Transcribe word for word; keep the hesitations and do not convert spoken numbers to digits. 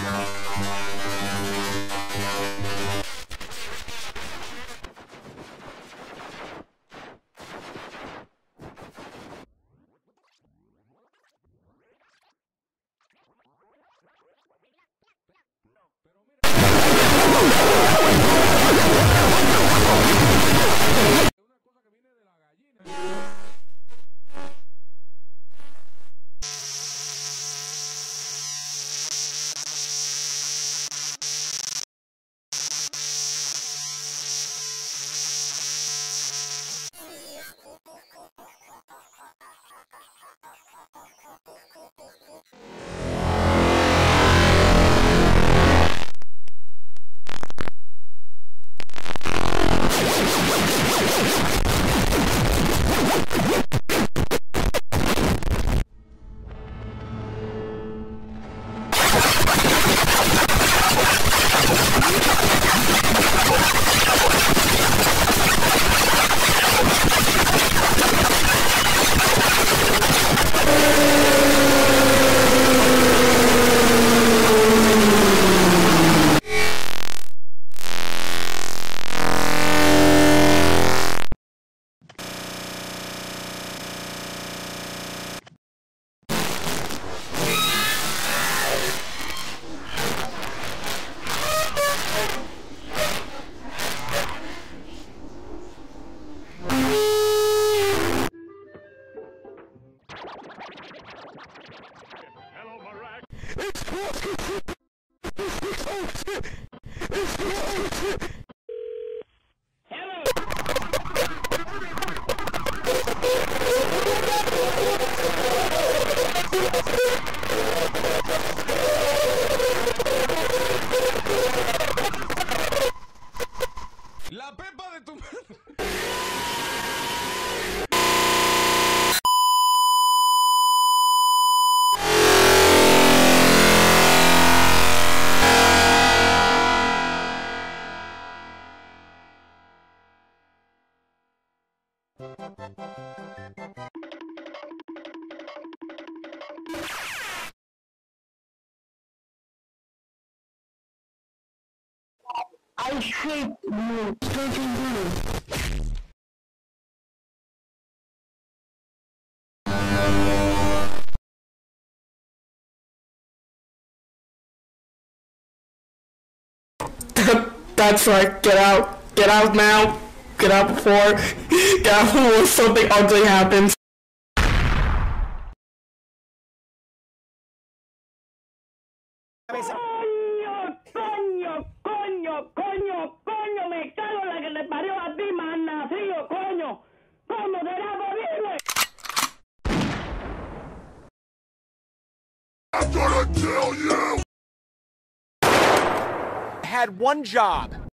La pepa de tu madre. I hate you, drinking you. That's right, get out, get out now, get out before, get out before something ugly happens. Cabeza. ¡Coño, coño, coño, coño, coño! ¡Me cago en la que le parió a ti, malnacido, coño! ¿Cómo será posible? I'm gonna kill you! I had one job.